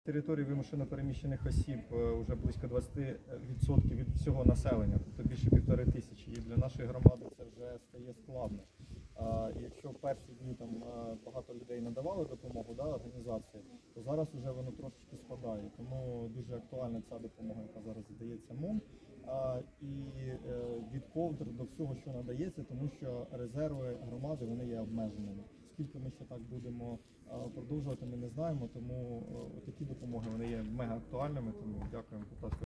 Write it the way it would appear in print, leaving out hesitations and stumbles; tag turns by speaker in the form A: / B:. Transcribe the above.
A: території вимушено переміщених осіб вже близько 20% від всього населення, тобто більше 1500. І для нашої громади це вже стає складно. І якщо в перші дні там багато людей надавали допомогу, організації, то зараз вже воно трошечки спадає. Тому дуже актуальна ця допомога, яка зараз надається МОН. І від ковдр до всього, що надається, тому що резерви громади вони є обмеженими. Скільки ми ще так будемо продовжувати, ми не знаємо, тому такі допомоги вони є мега актуальними. Тому дякуємо, будь ласка.